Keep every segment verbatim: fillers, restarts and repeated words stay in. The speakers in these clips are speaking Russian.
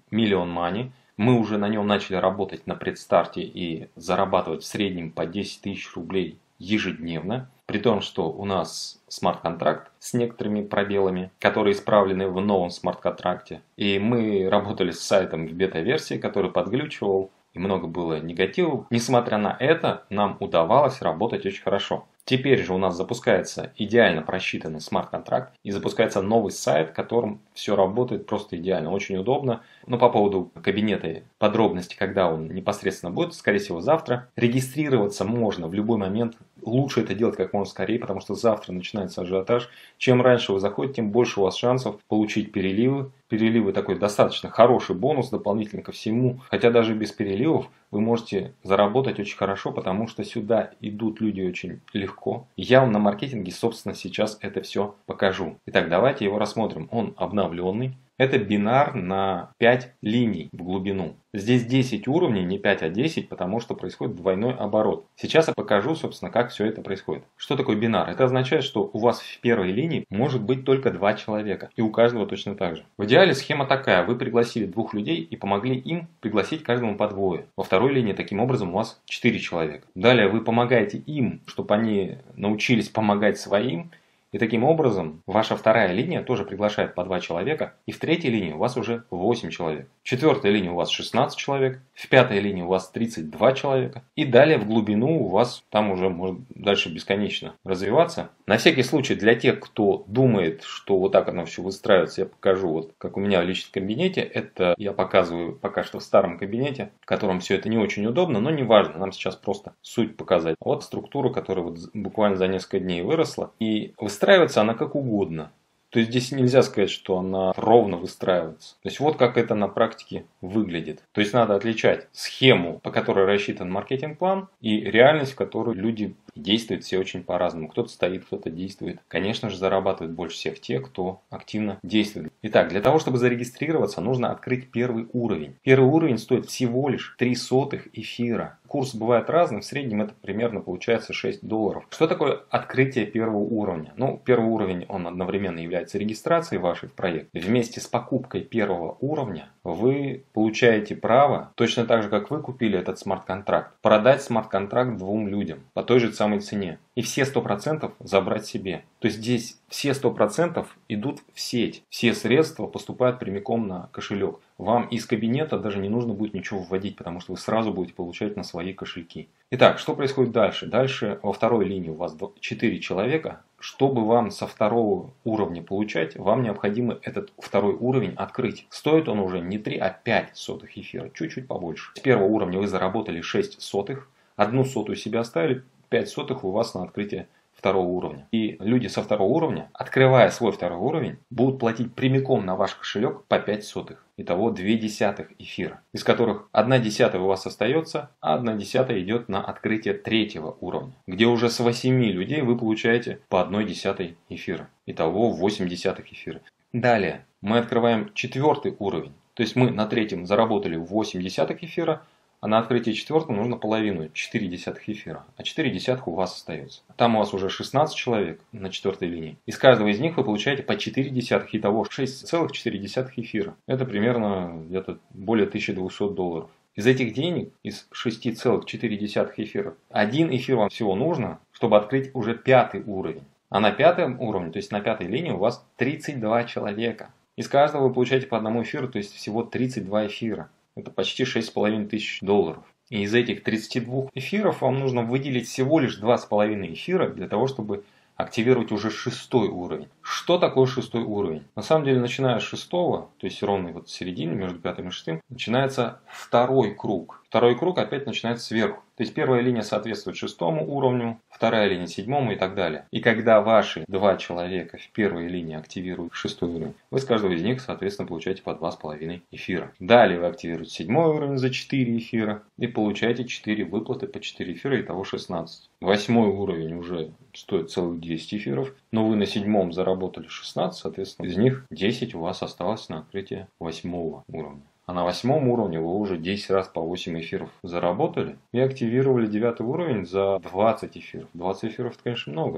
Million Money. Мы уже на нем начали работать на предстарте и зарабатывать в среднем по десять тысяч рублей ежедневно. При том, что у нас смарт-контракт с некоторыми пробелами, которые исправлены в новом смарт-контракте. И мы работали с сайтом в бета-версии, который подглючивал. И много было негатива. Несмотря на это, нам удавалось работать очень хорошо. Теперь же у нас запускается идеально просчитанный смарт-контракт и запускается новый сайт, в котором все работает просто идеально, очень удобно. Но по поводу кабинета подробности, когда он непосредственно будет, скорее всего завтра. Регистрироваться можно в любой момент. Лучше это делать как можно скорее, потому что завтра начинается ажиотаж. Чем раньше вы заходите, тем больше у вас шансов получить переливы. Переливы такой достаточно хороший бонус дополнительно ко всему. Хотя даже без переливов вы можете заработать очень хорошо, потому что сюда идут люди очень легко. Я вам на маркетинге, собственно, сейчас это все покажу. Итак, давайте его рассмотрим. Он обновленный. Это бинар на пять линий в глубину. Здесь десять уровней, не пять, а десять, потому что происходит двойной оборот. Сейчас я покажу, собственно, как все это происходит. Что такое бинар? Это означает, что у вас в первой линии может быть только два человека. И у каждого точно так же. В идеале схема такая. Вы пригласили двух людей и помогли им пригласить каждому по двое. Во второй линии таким образом у вас четыре человека. Далее вы помогаете им, чтобы они научились помогать своим. И таким образом ваша вторая линия тоже приглашает по два человека. И в третьей линии у вас уже восемь человек. В четвертой линии у вас шестнадцать человек. В пятой линии у вас тридцать два человека. И далее в глубину у вас там уже может дальше бесконечно развиваться. На всякий случай для тех, кто думает, что вот так оно все выстраивается, я покажу, вот как у меня в личном кабинете. Это я показываю пока что в старом кабинете, в котором все это не очень удобно, но не важно. Нам сейчас просто суть показать. Вот структура, которая вот буквально за несколько дней выросла. И выстраивается она как угодно. То есть здесь нельзя сказать, что она ровно выстраивается. То есть вот как это на практике выглядит. То есть надо отличать схему, по которой рассчитан маркетинг-план, и реальность, в которой люди действуют все очень по-разному. Кто-то стоит, кто-то действует. Конечно же, зарабатывают больше всех те, кто активно действует. Итак, для того, чтобы зарегистрироваться, нужно открыть первый уровень. Первый уровень стоит всего лишь три сотых эфира. Курс бывает разный, в среднем это примерно получается шесть долларов. Что такое открытие первого уровня? Ну, первый уровень, он одновременно является регистрацией вашей в проект. Вместе с покупкой первого уровня вы получаете право, точно так же, как вы купили этот смарт-контракт, продать смарт-контракт двум людям по той же самой цене. И все сто процентов забрать себе. То есть здесь все сто процентов идут в сеть. Все средства поступают прямиком на кошелек. Вам из кабинета даже не нужно будет ничего вводить, потому что вы сразу будете получать на свои кошельки. Итак, что происходит дальше? Дальше во второй линии у вас четыре человека. Чтобы вам со второго уровня получать, вам необходимо этот второй уровень открыть. Стоит он уже не три, а пять сотых эфира, чуть-чуть побольше. С первого уровня вы заработали шесть сотых, одну сотую себе оставили, пять сотых у вас на открытие второго уровня. И люди со второго уровня, открывая свой второй уровень, будут платить прямиком на ваш кошелек по пять сотых. Итого две десятых эфира, из которых одна десятая у вас остается, а одна десятая идет на открытие третьего уровня, где уже с восьми людей вы получаете по одной десятой эфира. Итого восемь десятых эфира. Далее мы открываем четвертый уровень. То есть мы на третьем заработали восемь десятых эфира, а на открытии четвертого нужно половину, четыре десятых эфира. А четыре десятых у вас остается. Там у вас уже шестнадцать человек на четвертой линии. Из каждого из них вы получаете по четыре десятых, итого шесть целых четыре десятых эфира. Это примерно где-то более тысячи двухсот долларов. Из этих денег, из шести целых четыре десятых эфира, один эфир вам всего нужно, чтобы открыть уже пятый уровень. А на пятом уровне, то есть на пятой линии у вас тридцать два человека. Из каждого вы получаете по одному эфиру, то есть всего тридцать два эфира. Это почти шесть с половиной тысяч долларов. И из этих тридцати двух эфиров вам нужно выделить всего лишь два с половиной эфира для того, чтобы активировать уже шестой уровень. Что такое шестой уровень? На самом деле, начиная с шестого, то есть ровно вот середины, между пятым и шестым, начинается второй круг. Второй круг опять начинается сверху. То есть первая линия соответствует шестому уровню, вторая линия седьмому и так далее. И когда ваши два человека в первой линии активируют шестой уровень, вы с каждого из них, соответственно, получаете по два с половиной эфира. Далее вы активируете седьмой уровень за четыре эфира и получаете четыре выплаты по четыре эфира, итого шестнадцать. Восьмой уровень уже стоит целых десять эфиров, но вы на седьмом заработали шестнадцать, соответственно, из них десять у вас осталось на открытие восьмого уровня. А на восьмом уровне вы уже десять раз по восемь эфиров заработали и активировали девятый уровень за двадцать эфиров. двадцать эфиров это, конечно, много.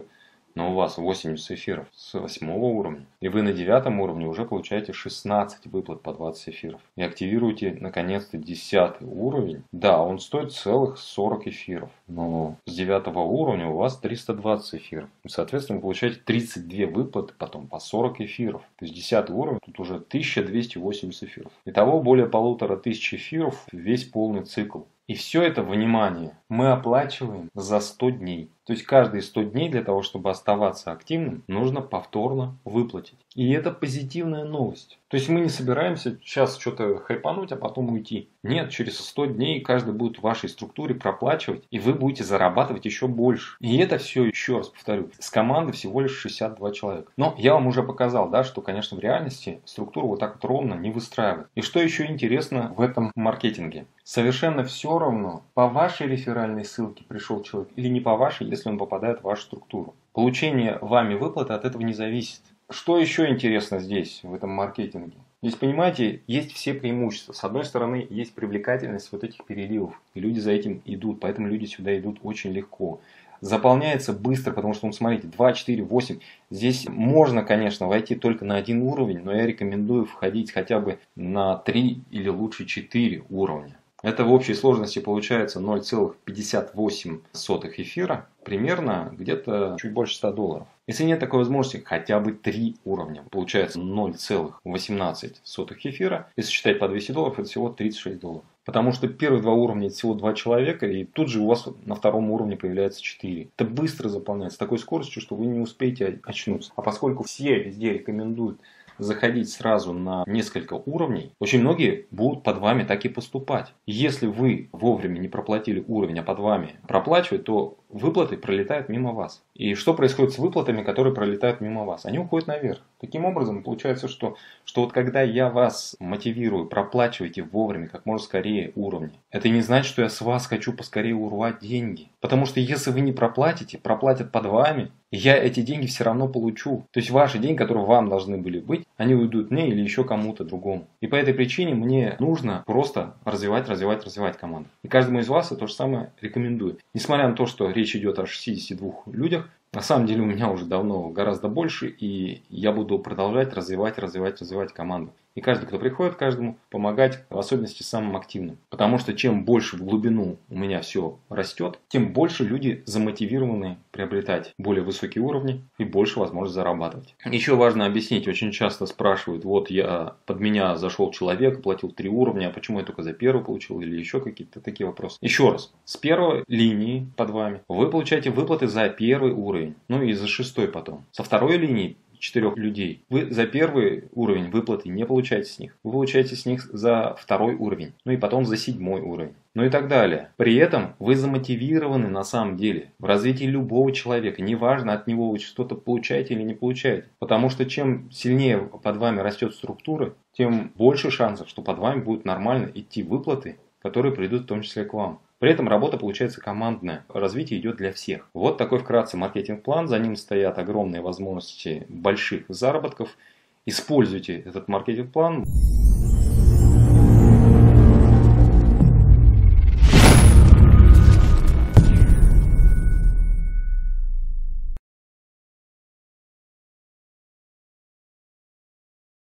но у вас восемьдесят эфиров с восьмого уровня, и вы на девятом уровне уже получаете шестнадцать выплат по двадцать эфиров. И активируете наконец-то десятый уровень. Да, он стоит целых сорок эфиров, но с девятого уровня у вас триста двадцать эфиров. И, соответственно, вы получаете тридцать две выплаты потом по сорок эфиров. То есть десятый уровень, тут уже тысяча двести восемьдесят эфиров. Итого более полутора тысяч эфиров весь полный цикл. И все это, внимание, мы оплачиваем за сто дней. То есть каждые сто дней для того, чтобы оставаться активным, нужно повторно выплатить. И это позитивная новость. То есть мы не собираемся сейчас что-то хайпануть, а потом уйти. Нет, через сто дней каждый будет в вашей структуре проплачивать, и вы будете зарабатывать еще больше. И это все, еще раз повторю, с командой всего лишь шестьдесят два человека. Но я вам уже показал, да, что, конечно, в реальности структура вот так вот ровно не выстраивает. И что еще интересно в этом маркетинге? Совершенно все равно, по вашей реферальной ссылке пришел человек или не по вашей, если он попадает в вашу структуру. Получение вами выплаты от этого не зависит. Что еще интересно здесь, в этом маркетинге? Здесь, понимаете, есть все преимущества. С одной стороны, есть привлекательность вот этих переливов. И люди за этим идут, поэтому люди сюда идут очень легко. Заполняется быстро, потому что, ну, смотрите, два, четыре, восемь. Здесь можно, конечно, войти только на один уровень, но я рекомендую входить хотя бы на три или лучше четыре уровня. Это в общей сложности получается ноль целых пятьдесят восемь сотых эфира, примерно где-то чуть больше ста долларов. Если нет такой возможности, хотя бы три уровня, получается ноль целых восемнадцать сотых эфира. Если считать по двести долларов, это всего тридцать шесть долларов. Потому что первые два уровня это всего два человека, и тут же у вас на втором уровне появляется четыре. Это быстро заполняется, с такой скоростью, что вы не успеете очнуться. А поскольку все везде рекомендуют заходить сразу на несколько уровней, очень многие будут под вами так и поступать. Если вы вовремя не проплатили уровень, а под вами проплачивают, то выплаты пролетают мимо вас. И что происходит с выплатами, которые пролетают мимо вас? Они уходят наверх. Таким образом, получается, что, что вот когда я вас мотивирую, проплачивайте вовремя, как можно скорее уровни, это не значит, что я с вас хочу поскорее урвать деньги. Потому что если вы не проплатите, проплатят под вами, я эти деньги все равно получу. То есть ваши деньги, которые вам должны были быть, они уйдут мне или еще кому-то другому. И по этой причине мне нужно просто развивать, развивать, развивать команду. И каждому из вас я то же самое рекомендую. Несмотря на то, что речь идет о шестидесяти двух людях, на самом деле у меня уже давно гораздо больше, и я буду продолжать развивать, развивать, развивать команду. И каждый, кто приходит, каждому помогать, в особенности самым активным. Потому что чем больше в глубину у меня все растет, тем больше люди замотивированы приобретать более высокие уровни и больше возможность зарабатывать. Еще важно объяснить, очень часто спрашивают, вот я под меня зашел человек, платил три уровня, а почему я только за первый получил, или еще какие-то такие вопросы. Еще раз, с первой линии под вами вы получаете выплаты за первый уровень, ну и за шестой потом. Со второй линии четырех людей, вы за первый уровень выплаты не получаете с них. Вы получаете с них за второй уровень, ну и потом за седьмой уровень. Ну и так далее. При этом вы замотивированы на самом деле в развитии любого человека. Неважно, от него вы что-то получаете или не получаете. Потому что чем сильнее под вами растет структура, тем больше шансов, что под вами будут нормально идти выплаты, которые придут в том числе к вам. При этом работа получается командная. Развитие идет для всех. Вот такой вкратце маркетинг-план. За ним стоят огромные возможности больших заработков. Используйте этот маркетинг-план.